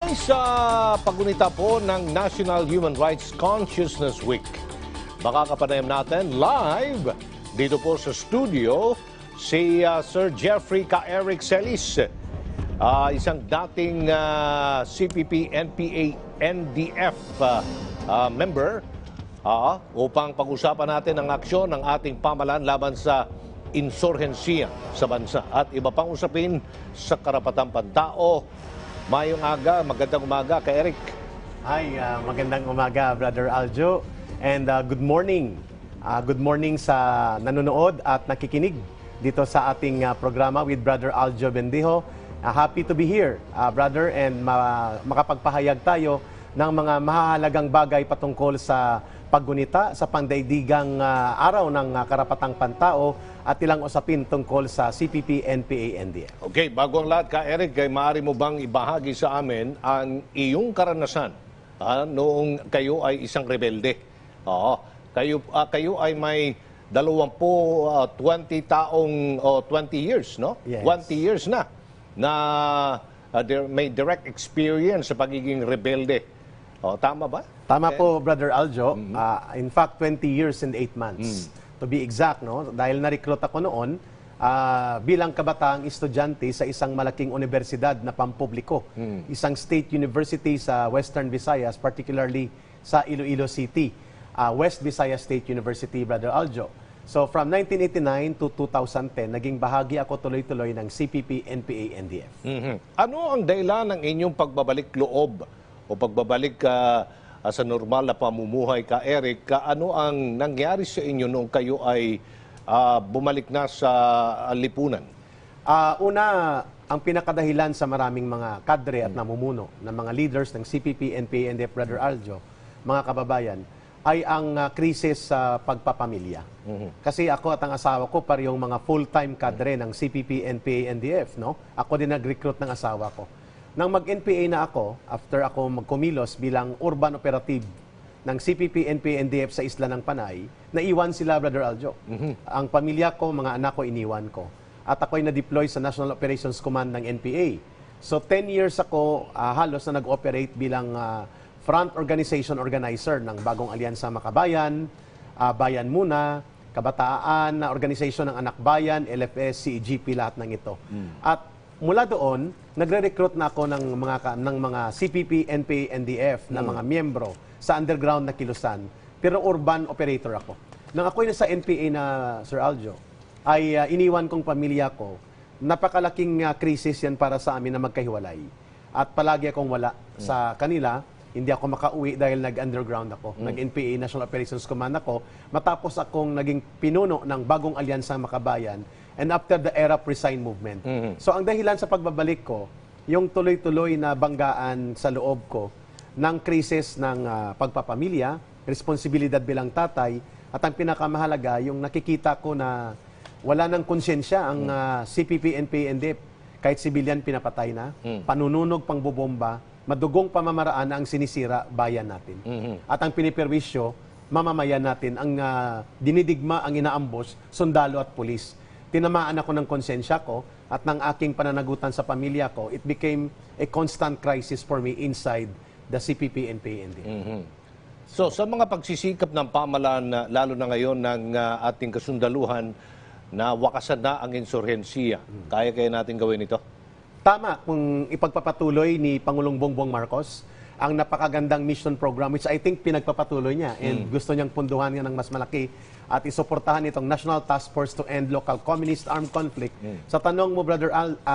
Kasabay sa paggunita po ng National Human Rights Consciousness Week, makakapanayam natin live dito po sa studio si Sir Jeffrey K. Eric Celis, isang dating CPP, NPA, NDF member, upang pag-usapan natin ang aksyon ng ating pamahalaan laban sa insurhensiya sa bansa at iba pang usapin sa karapatang pantao. Mayong aga, magandang umaga kay Eric. Hi, magandang umaga Brother Aljo, and good morning. Good morning sa nanonood at nakikinig dito sa ating programa with Brother Aljo Bendijo. Happy to be here, brother, and makapagpahayag tayo ng mga mahalagang bagay patungkol sa paggunita sa pandaigdigang araw ng karapatang pantao at ilang usapin tungkol sa CPP, NPA, NDF. Okay, bago ang lahat ka Eric, maaari mo bang ibahagi sa amin ang iyong karanasan noong kayo ay isang rebelde? Kayo ay may 20 taong 20 years, no? Yes. 20 years na may direct experience sa pagiging rebelde. Tama ba? Tama po, Brother Aljo. In fact, 20 years and 8 months. To be exact, no? Dahil na-recruit ako noon bilang kabataang estudyante sa isang malaking universidad na pampubliko. Isang state university sa Western Visayas, particularly sa Iloilo City. West Visayas State University, Brother Aljo. So from 1989 to 2010, naging bahagi ako tuloy-tuloy ng CPP, NPA, NDF. Ano ang dahilan ng inyong pagbabalik loob o pagbabalik sa normal na pamumuhay ka, Eric? Ano ang nangyari sa inyo noong kayo ay bumalik na sa lipunan? Una, ang pinakadahilan sa maraming mga kadre at namumuno ng mga leaders ng CPP, NPA, NDF, Brother Aljo, mga kababayan, ay ang krisis sa pagpapamilya. Kasi ako at ang asawa ko parehong mga full-time kadre ng CPP, NPA, NDF. No? Ako din nag-recruit ng asawa ko. Nang mag-NPA na ako, after ako magkumilos bilang urban operative ng CPP, NPA, NDF sa Isla ng Panay, naiwan sila, Brother Aljo. Ang pamilya ko, mga anak ko, iniwan ko. At ako'y na-deploy sa National Operations Command ng NPA. So 10 years ako halos na nag-operate bilang front organization organizer ng Bagong Alyansa Makabayan, Bayan Muna, Kabataan, Organisasyon ng Anak Bayan, LFS, CEGP, lahat ng ito. At mula doon, nagre-recruit na ako ng mga CPP, NPA, NDF na mga miyembro sa underground na kilusan. Pero urban operator ako. Nang ako'y nasa NPA na, Sir Aljo, ay iniwan kong pamilya ko. Napakalaking krisis yan para sa amin na magkahiwalay. At palagi akong wala sa kanila. Hindi ako makauwi dahil nag-underground ako. Nag-NPA, National Operations Command ako. Matapos akong naging pinuno ng Bagong Alyansa Makabayan and after the era of resign movement. So ang dahilan sa pagbabalik ko, yung tuloy-tuloy na banggaan sa loob ko ng krisis ng pagpapamilya, responsibilidad bilang tatay, at ang pinakamahalaga, yung nakikita ko na wala ng konsyensya ang CPP, NPA, NDF. Kahit civilian pinapatay na, panununog, pangbobomba, madugong pamamaraan ang sinisira bayan natin. At ang piniperwisyo, mamamayan natin, ang dinidigma, ang inaambos, sundalo at pulis. Tinamaan ako ng konsensya ko at ng aking pananagutan sa pamilya ko, it became a constant crisis for me inside the CPP, NPA, NDF. So sa mga pagsisikap ng pamahalaan, lalo na ngayon ng ating kasundaluhan, na wakasan na ang insurhensiya, kaya natin gawin ito? Tama, kung ipagpapatuloy ni Pangulong Bongbong Marcos ang napakagandang mission program, which I think pinagpapatuloy niya and gusto niyang punduhan nga ng mas malaki at isuportahan itong National Task Force to End Local Communist Armed Conflict. Sa tanong mo, Brother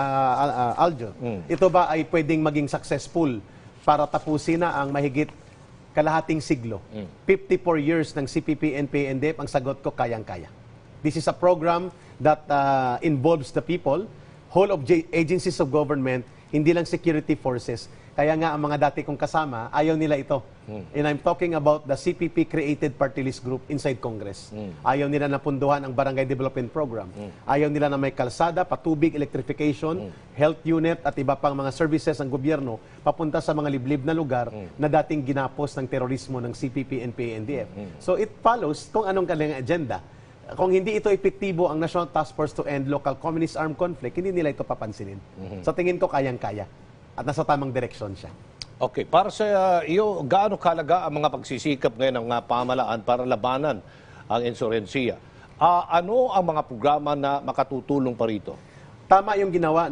Aljo, ito ba ay pwedeng maging successful para tapusin na ang mahigit kalahating siglo? 54 years ng CPP, NPA, NDF, ang sagot ko, kayang-kaya. This is a program that involves the people, whole of agencies of government, hindi lang security forces. Kaya nga ang mga dati kong kasama, ayaw nila ito. And I'm talking about the CPP created party list group inside Congress. Ayaw nila na punduhan ang Barangay Development Program. Ayaw nila na may kalsada, patubig, electrification, health unit at iba pang mga services ng gobyerno papunta sa mga liblib na lugar na dating ginapos ng terorismo ng CPP, NPA, NDF. So it follows kung anong kanilang agenda. Kung hindi ito epektibo ang National Task Force to End Local Communist Armed Conflict, hindi nila ito papansinin. Sa tingin ko, kayang-kaya. At nasa tamang direksyon siya. Okay, para sa iyo, gaano kalaga ang mga pagsisikap ngayon ng pamahalaan para labanan ang insurensiya? Ano ang mga programa na makatutulong pa rito? Tama yung ginawa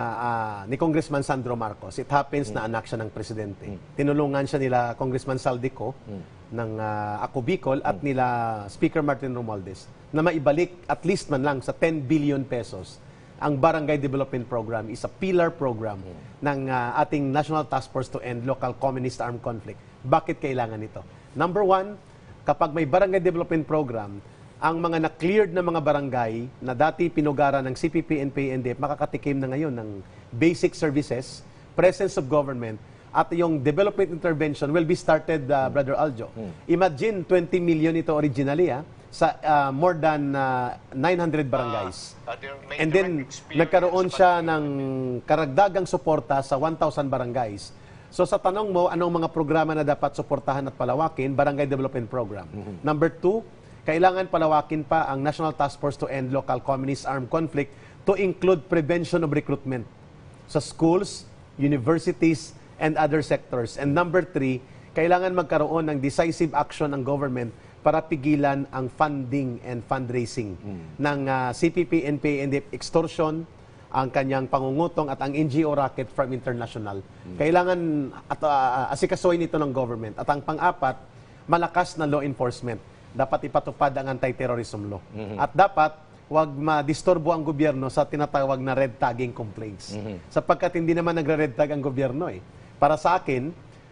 ni Congressman Sandro Marcos. It happens na anak siya ng presidente. Tinulungan siya nila Congressman Saldico ng Ako Bicol at nila Speaker Martin Romualdez na maibalik at least man lang sa 10 billion pesos. Ang Barangay Development Program is a pillar program ng ating National Task Force to End Local Communist Armed Conflict. Bakit kailangan ito? Number one, kapag may Barangay Development Program, ang mga na-cleared na mga barangay na dati pinugara ng CPP, NPA, NDF, makakatikim na ngayon ng basic services, presence of government, at yung development intervention will be started, Brother Aljo. Imagine, 20 million ito originally, sa more than 900 barangays. And then, nagkaroon siya ng karagdagang suporta sa 1,000 barangays. So sa tanong mo, anong mga programa na dapat suportahan at palawakin? Barangay Development Program. Number two, kailangan palawakin pa ang National Task Force to End Local Communist Armed Conflict to include prevention of recruitment sa schools, universities, and other sectors. And number three, kailangan magkaroon ng decisive action ng government para pigilan ang funding and fundraising ng CPP, NPA, and extortion, ang kanyang pangungutong at ang NGO racket from international. Kailangan asikasuhin ito ng government. At ang pang-apat, malakas na law enforcement. Dapat ipatupad ang anti-terrorism law. At dapat wag madisturbo ang gobyerno sa tinatawag na red tagging complaints. Sapagkat hindi naman nagre-red tag ang gobyerno eh. Para sa akin,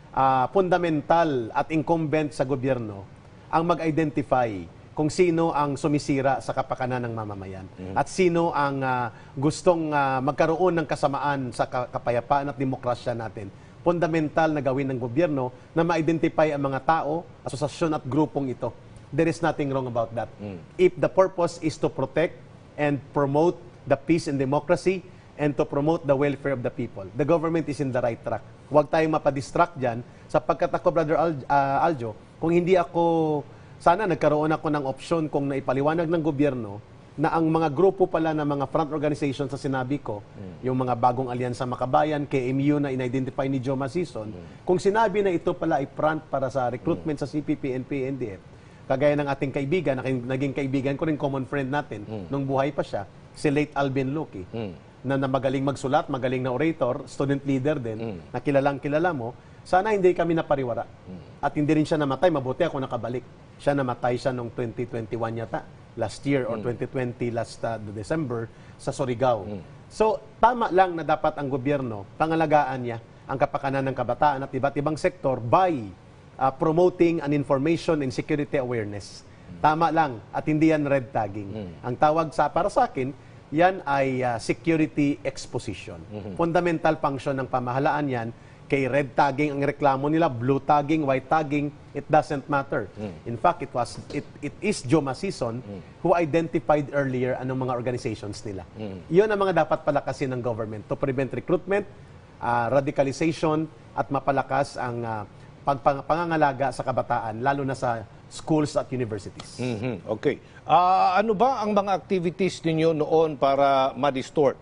fundamental at incumbent sa gobyerno ang mag-identify kung sino ang sumisira sa kapakanan ng mamamayan at sino ang gustong magkaroon ng kasamaan sa kapayapaan at demokrasya natin. Fundamental na gawin ng gobyerno na ma-identify ang mga tao, asosasyon at grupong ito. There is nothing wrong about that. If the purpose is to protect and promote the peace and democracy and to promote the welfare of the people, the government is in the right track. Huwag tayong mapadistract dyan, sapagkat ako, Brother Aljo, kung hindi ako, sana nagkaroon ako ng opsyon kung naipaliwanag ng gobyerno na ang mga grupo pala ng mga front organizations sa sinabi ko, yung mga bagong alyansa makabayan, KMU na in-identify ni Joe Masison, kung sinabi na ito pala ay front para sa recruitment sa CPP, NPA, NDF, kagaya ng ating kaibigan, naging kaibigan ko rin, common friend natin, nung buhay pa siya, si late Alvin Lucky, na magaling magsulat, magaling na orator, student leader din, na kilalang kilala mo, sana hindi kami napariwara. At hindi rin siya namatay, mabuti ako nakabalik. Siya namatay siya noong 2021 yata, last year, or 2020, last December, sa Surigao. So, tama lang na dapat ang gobyerno, pangalagaan niya ang kapakanan ng kabataan at iba't ibang sektor by promoting an information and security awareness. Tama lang, at hindi yan red tagging. Ang tawag para sa akin, yan ay security exposition. Fundamental function ng pamahalaan yan. Kay red tagging ang reklamo nila, blue tagging, white tagging, it doesn't matter. In fact, it is Joe Masison who identified earlier anong mga organizations nila. Yun ang mga dapat palakasin ng government to prevent recruitment, radicalization, at mapalakas ang pangangalaga sa kabataan, lalo na sa schools at universities. Okay. Ano ba ang mga activities ninyo noon para ma-distort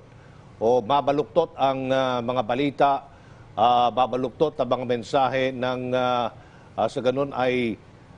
o mabaluktot ang mga balita, babaluktot ang mga mensahe ng sa ganun ay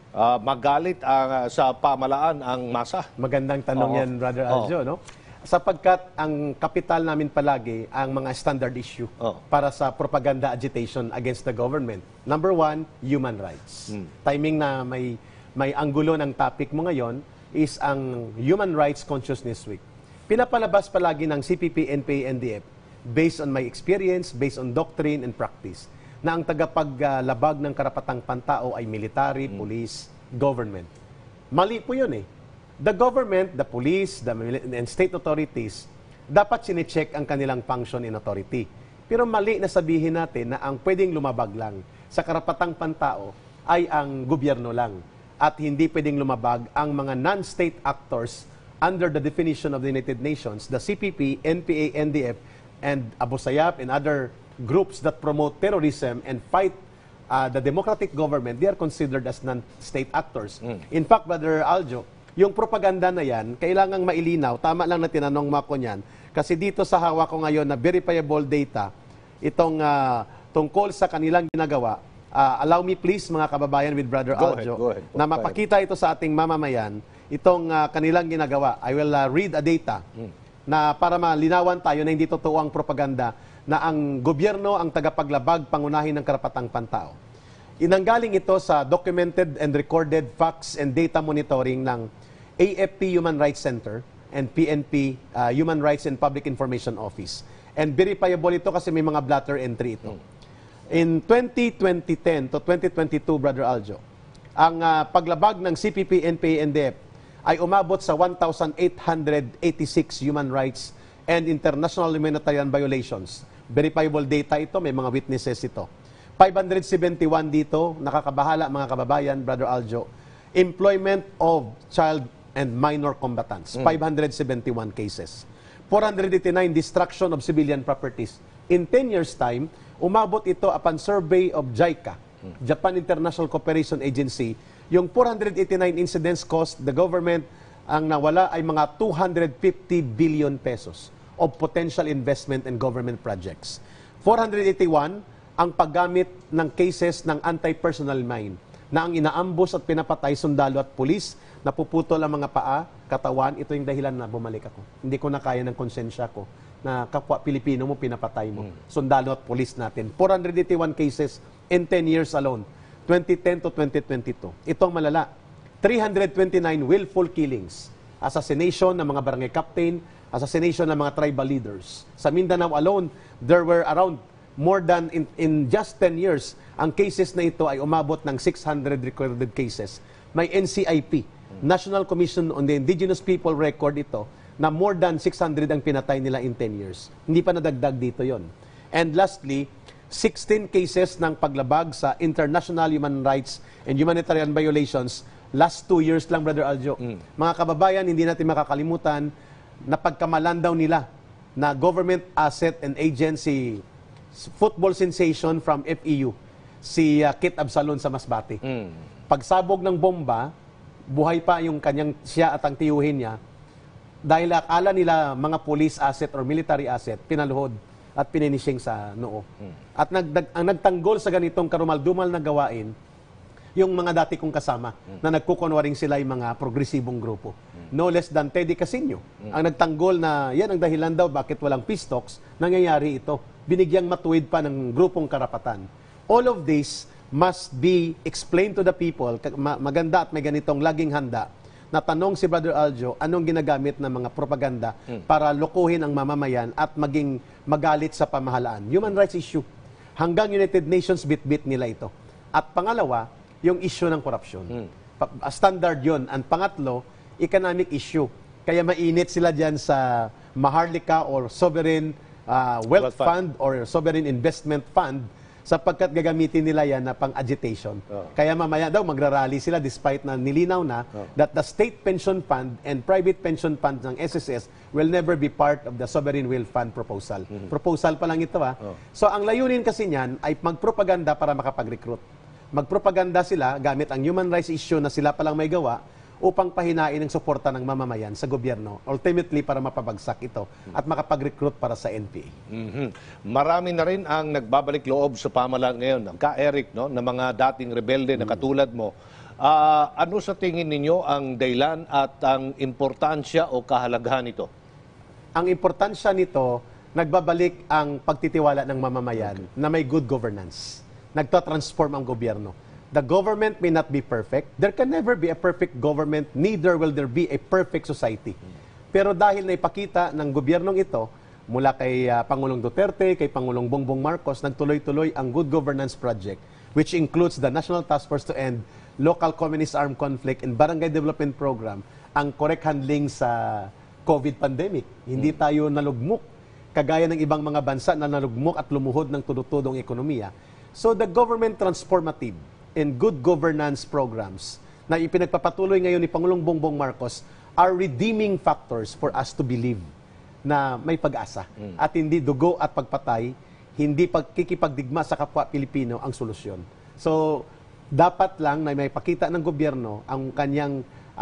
magalit sa pamalaan ang masa? Magandang tanong yan, Brother Aljo, no? Sapagkat ang kapital namin palagi ang mga standard issue para sa propaganda agitation against the government. Number one, human rights. Timing na may anggulo ng topic mo ngayon is ang Human Rights Consciousness Week. Pinapalabas palagi ng CPP, NPA, NDF based on my experience, based on doctrine and practice, na ang tagapaglabag ng karapatang pantao ay military, police, government. Mali po yun eh. The government, the police, and state authorities, dapat sine-check ang kanilang function and authority. Pero mali na sabihin natin na ang pwedeng lumabag lang sa karapatang pantao ay ang gobyerno lang. At hindi pwedeng lumabag ang mga non-state actors under the definition of the United Nations, the CPP, NPA, NDF, and Abu Sayyaf and other groups that promote terrorism and fight the democratic government. They are considered as non-state actors. In fact, Brother Aljo, yung propaganda na yan, kailangang mailinaw. Tama lang na tinanong mo ako niyan. Kasi dito sa hawak ko ngayon na verifiable data, itong tungkol sa kanilang ginagawa. Allow me please, mga kababayan, with Brother Aljo, Go ahead. na mapakita ito sa ating mamamayan, itong kanilang ginagawa. I will read a data na para malinawan tayo na hindi totoo ang propaganda na ang gobyerno ang tagapaglabag, pangunahin ng karapatang pantao. Inanggaling ito sa documented and recorded facts and data monitoring ng AFP Human Rights Center and PNP Human Rights and Public Information Office. And verifiable ito kasi may mga blatter entry ito. In 2010 to 2022, Brother Aljo, ang paglabag ng CPP, NPA, NDF ay umabot sa 1,886 human rights and international humanitarian violations. Verifiable data ito, may mga witnesses ito. 571 dito, nakakabahala mga kababayan, Brother Aljo, employment of child and minor combatants, 571 cases. 489 destruction of civilian properties. In 10 years' time, umabot ito upon survey of JICA, Japan International Cooperation Agency. Yung 489 incidents cost the government, ang nawala ay mga 250 billion pesos of potential investment in government projects. 481 ang paggamit ng cases ng anti-personal mine na ang inaambos at pinapatay sundalo at pulis, napuputol ang mga paa, katawan. Ito yung dahilan na bumalik ako. Hindi ko na kaya ng konsensya ko na kapwa Pilipino mo, pinapatay mo. Sundalo at pulis natin. 481 cases in 10 years alone. 2010 to 2022. Itong malala. 329 willful killings. Assassination ng mga barangay captain, assassination ng mga tribal leaders. Sa Mindanao alone, there were around more than in just 10 years, ang cases na ito ay umabot ng 600 recorded cases. May NCIP, National Commission on the Indigenous People record ito, na more than 600 ang pinatay nila in 10 years. Hindi pa nadagdag dito yon. And lastly, 16 cases ng paglabag sa international human rights and humanitarian violations last 2 years lang, Brother Aljo. Mga kababayan, hindi natin makakalimutan na pagkamalan daw nila na government asset and agency football sensation from FEU, si Kit Absalon sa Masbate. Pagsabog ng bomba, buhay pa yung kanyang siya at ang tiyuhin niya, dahil akala nila mga police asset or military asset, pinaluhod at pininishing sa noo. At ang nagtanggol sa ganitong karumal-dumal na gawain, yung mga dati kong kasama na nagkukunwaring sila yung mga progresibong grupo. No less than Teddy Casino. Ang nagtanggol na yan ang dahilan daw bakit walang peace talks, nangyayari ito. Binigyang matuwid pa ng grupong karapatan. All of this must be explained to the people. Maganda at may ganitong laging handa na tanong si Brother Aljo, anong ginagamit ng mga propaganda para lokohin ang mamamayan at maging magalit sa pamahalaan. Human rights issue. Hanggang United Nations bit-bit nila ito. At pangalawa, yung issue ng korupsyon. Standard yun. Ang pangatlo, economic issue. Kaya mainit sila dyan sa Maharlika or Sovereign Wealth Fund or Sovereign Investment Fund sapagkat gagamitin nila yan na pang-agitation. Kaya mamaya daw magrarally sila despite na nilinaw na that the state pension fund and private pension fund ng SSS will never be part of the Sovereign Wealth Fund proposal. Proposal pa lang ito So ang layunin kasi niyan ay magpropaganda para makapag-recruit. Magpropaganda sila gamit ang human rights issue na sila palang may gawa upang pahinain ang suporta ng mamamayan sa gobyerno, ultimately para mapabagsak ito at makapag-recruit para sa NPA. Marami na rin ang nagbabalik loob sa pamahalaan ngayon. Ka-Eric, no, na mga dating rebelde na katulad mo. Ano sa tingin ninyo ang dahilan at ang importansya o kahalagahan nito? Ang importansya nito, nagbabalik ang pagtitiwala ng mamamayan na may good governance. Nagtatransform ang gobyerno. The government may not be perfect. There can never be a perfect government, neither will there be a perfect society. Pero dahil naipakita ng gobyernong ito, mula kay Pangulong Duterte, kay Pangulong Bongbong Marcos, nagtuloy-tuloy ang Good Governance Project, which includes the National Task Force to End Local Communist Armed Conflict and Barangay Development Program, ang correct handling sa COVID pandemic. Hindi tayo nalugmok, kagaya ng ibang mga bansa na nalugmok at lumuhod ng tudod-tudong ekonomiya. So the government transformative and good governance programs na ipinagpapatuloy ngayon ni Pangulong Bongbong Marcos are redeeming factors for us to believe na may pag-asa at hindi dugo at pagpatay, hindi pagkikipagdigma sa kapwa Pilipino ang solusyon. So, dapat lang na may pakita ng gobyerno ang kanyang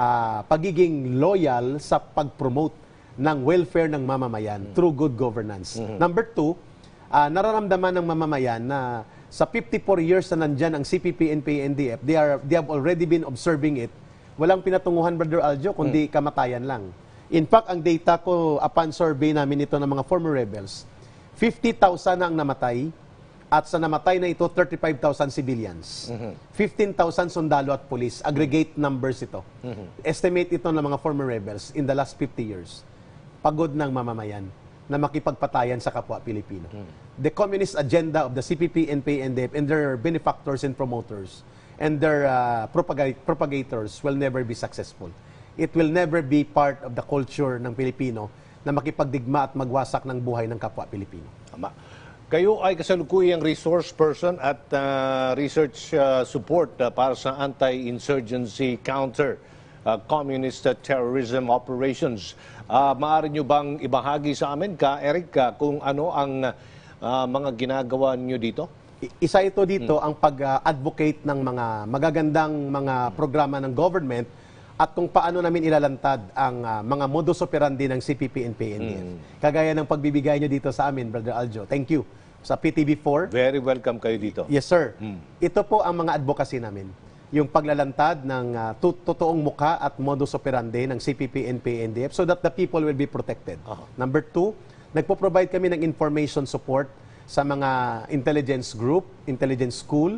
pagiging loyal sa pag-promote ng welfare ng mamamayan through good governance. Number two, nararamdaman ng mamamayan na sa 54 years na nandyan ang CPP, NPA, NDF, they have already been observing it. Walang pinatunguhan, Brother Aljo, kundi kamatayan lang. In fact, ang data ko, upon survey namin ito ng mga former rebels, 50,000 na ang namatay, at sa namatay na ito, 35,000 civilians. 15,000 sundalo at police. Aggregate numbers ito. Estimate ito ng mga former rebels in the last 50 years. Pagod ng mamamayan na makipagpatayan sa kapwa Pilipino. The communist agenda of the CPP, NPA, NDF, and their benefactors and promoters and their propagators will never be successful. It will never be part of the culture ng Pilipino na makipagdigma at magwasak ng buhay ng kapwa Pilipino. Tama. Kayo ay kasalukuyang resource person at research support para sa anti-insurgency counter communist terrorism operations. Maaari nyo bang ibahagi sa amin, Eric, kung ano ang mga ginagawa nyo dito? Isa ito dito ang pag-advocate ng mga magagandang mga programa ng government at kung paano namin ilalantad ang mga modus operandi ng CPP, NPA, NDF. Kagaya ng pagbibigay nyo dito sa amin, Brother Aljo. Thank you. Sa PTV4. Very welcome kayo dito. Yes, sir. Ito po ang mga advocacy namin. Yung paglalantad ng totoong muka at modus operandi ng CPP, NPA, NDF so that the people will be protected. Number 2, nagpo-provide kami ng information support sa mga intelligence group, intelligence school,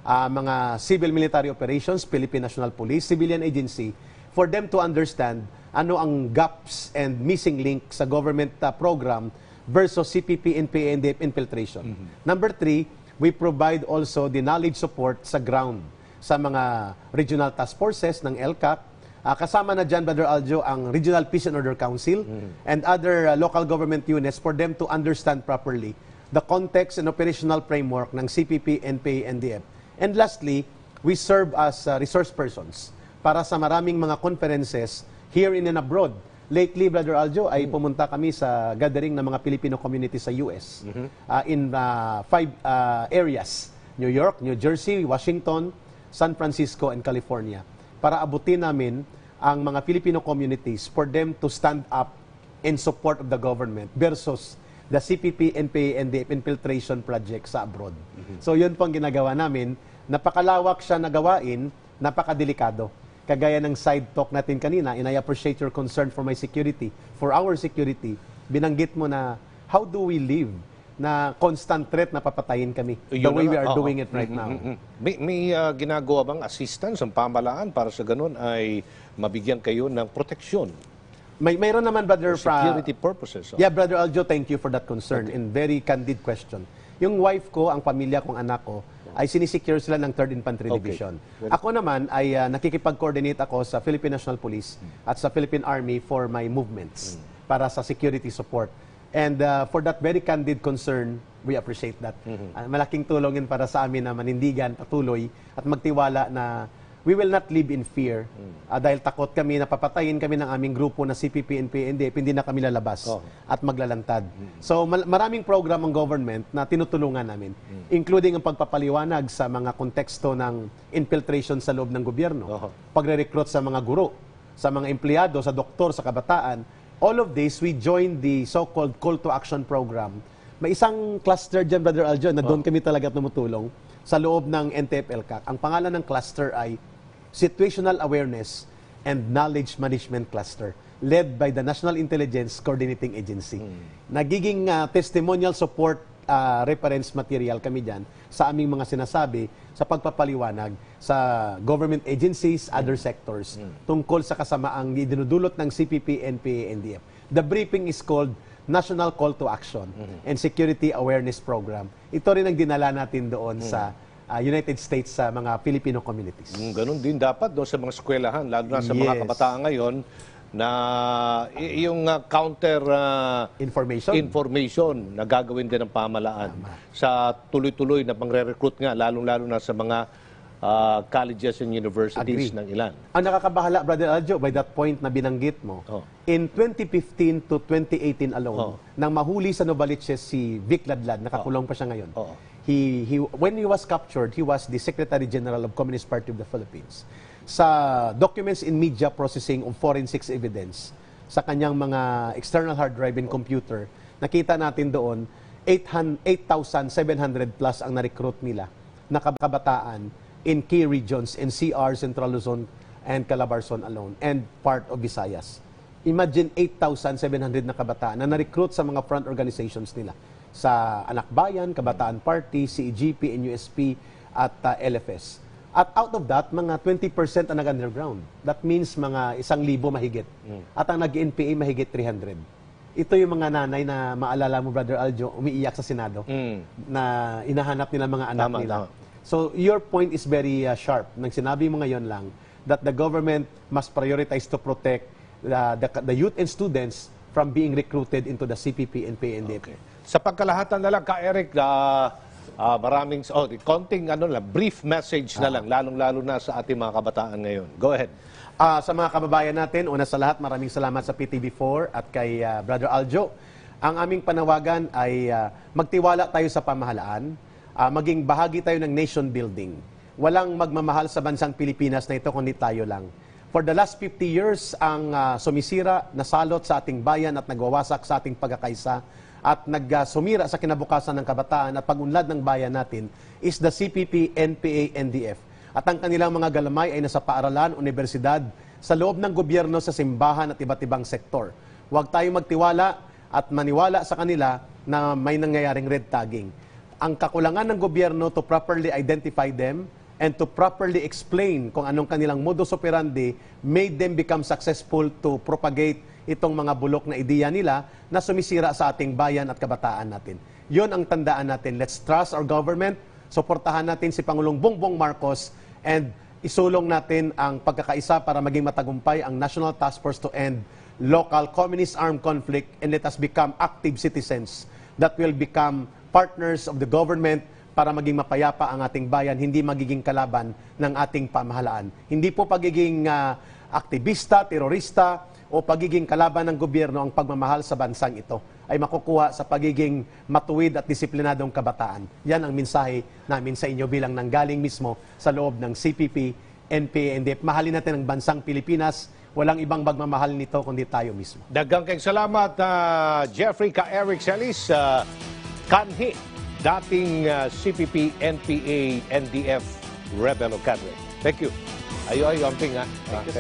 mga civil military operations, Philippine National Police, civilian agency, for them to understand ano ang gaps and missing link sa government program versus CPP, NPA, NDF infiltration. Number 3, we provide also the knowledge support sa ground sa mga regional task forces ng LCAC. Kasama na dyan, Brother Aljo, ang Regional Peace and Order Council and other local government units for them to understand properly the context and operational framework ng CPP, NPA, NDF. And lastly, we serve as resource persons para sa maraming mga conferences here in and abroad. Lately, Brother Aljo, ay pumunta kami sa gathering ng mga Filipino community sa US in 5 areas. New York, New Jersey, Washington, San Francisco, and California. Para abutin namin ang mga Filipino communities for them to stand up in support of the government versus the CPP, NPA, and the infiltration project sa abroad. So yun po ang ginagawa namin. Napakalawak siya na gawain, napakadelikado. Kagaya ng side talk natin kanina, and I appreciate your concern for my security, for our security. Binanggit mo na, how do we live na constant threat na papatayin kami the way we are doing it right now? May ginagawa bang assistance ang pamahalaan para sa ganun ay mabigyan kayo ng proteksyon? Mayroon naman, Brother, security purposes. Yeah, Brother Aljo, thank you for that concern and very candid question. Yung wife ko, ang pamilya kong anak ko, ay sinisecure sila ng 3rd Infantry Division. Ako naman ay nakikipag-coordinate ako sa Philippine National Police at sa Philippine Army for my movements para sa security support. And for that very candid concern, we appreciate that. Malaking tulong yun para sa amin na manindigan, patuloy, at magtiwala na we will not live in fear dahil takot kami na papatayin kami ng aming grupo na CPP, NPA, NDF, hindi na kami lalabas at maglalantad. So maraming program ang government na tinutulungan namin, including ang pagpapaliwanag sa mga konteksto ng infiltration sa loob ng gobyerno, pagre-recruit sa mga guro, sa mga empleyado, sa doktor, sa kabataan. All of this, we joined the so-called Call to Action program. May isang cluster dyan, Brother Aljo, na doon kami talaga tumutulong sa loob ng NTF-LCAC. Ang pangalan ng cluster ay Situational Awareness and Knowledge Management Cluster, led by the National Intelligence Coordinating Agency. Nagiging testimonial support reference material kami dyan sa aming mga sinasabi sa pagpapaliwanag sa government agencies, other sectors, tungkol sa kasamaang dinudulot ng CPP, NPA, NDF. The briefing is called National Call to Action and Security Awareness Program. Ito rin ang dinala natin doon sa United States sa mga Filipino communities. Ganun din dapat doon sa mga eskwelahan, lalo na sa mga kabataan ngayon, na yung counter information na gagawin din ng pamahalaan sa tuloy-tuloy na pangre-recruit nga, lalong-lalo na sa mga colleges and universities ng ilan. Ang nakakabahala, Brother Aljo, by that point na binanggit mo, in 2015 to 2018 alone, nang mahuli sa Novaliches si Vic Ladlad, nakakulong pa siya ngayon. When he was captured, he was the Secretary General of Communist Party of the Philippines. Sa documents in media processing of forensics evidence, sa kanyang mga external hard drive and computer, nakita natin doon 8,700 plus ang na-recruit nila na kabataan in key regions in CR, Central Luzon, and Calabarzon alone, and part of Visayas. Imagine 8,700 na kabataan na na-recruit sa mga front organizations nila. Sa Anak Bayan, Kabataan Party, CEGP, NUSP, at LFS. At out of that, mga 20% ang nag-underground. That means mga 1,000 mahigit. At ang nag-NPA mahigit 300. Ito yung mga nanay na maalala mo, Brother Aljo, umiiyak sa Senado na hinahanap nila mga anak nila. So your point is very sharp. Nang sinabi mo ngayon lang that the government must prioritize to protect the youth and students from being recruited into the CPP and PNDF. Okay. Sa pagkalahatan na lang, Ka-Eric, maraming, konting brief message na lang, lalong-lalo na sa ating mga kabataan ngayon. Go ahead. Sa mga kababayan natin, una sa lahat, maraming salamat sa PTV4 at kay Brother Aljo. Ang aming panawagan ay magtiwala tayo sa pamahalaan, maging bahagi tayo ng nation building. Walang magmamahal sa bansang Pilipinas na ito kundi tayo lang. For the last 50 years, ang sumisira, nasalot sa ating bayan at nagwawasak sa ating pagkakaisa at nagsumira sa kinabukasan ng kabataan at pag-unlad ng bayan natin is the CPP, NPA, NDF. At ang kanilang mga galamay ay nasa paaralan, universidad, sa loob ng gobyerno, sa simbahan at iba't ibang sektor. Huwag tayong magtiwala at maniwala sa kanila na may nangyayaring red tagging. Ang kakulangan ng gobyerno to properly identify them and to properly explain kung anong kanilang modus operandi made them become successful to propagate itong mga bulok na ideya nila na sumisira sa ating bayan at kabataan natin. Yun ang tandaan natin. Let's trust our government, suportahan natin si Pangulong Bongbong Marcos, and isulong natin ang pagkakaisa para maging matagumpay ang National Task Force to End Local Communist Armed Conflict, and let us become active citizens that will become partners of the government para maging mapayapa ang ating bayan, hindi magiging kalaban ng ating pamahalaan. Hindi po pagiging aktivista, terorista, o pagiging kalaban ng gobyerno ang pagmamahal sa bansang ito ay makukuha sa pagiging matuwid at disiplinadong kabataan. Yan ang mensahe namin sa inyo bilang nanggaling mismo sa loob ng CPP, NPA, NDF. Mahalin natin ang bansang Pilipinas. Walang ibang magmamahal nito kundi tayo mismo. Daghang kayong salamat, Jeffrey Ka-Eric Celis, kanhi, dating CPP, NPA, NDF, Rebel o Cadre. Thank you. Ayo, amping ha.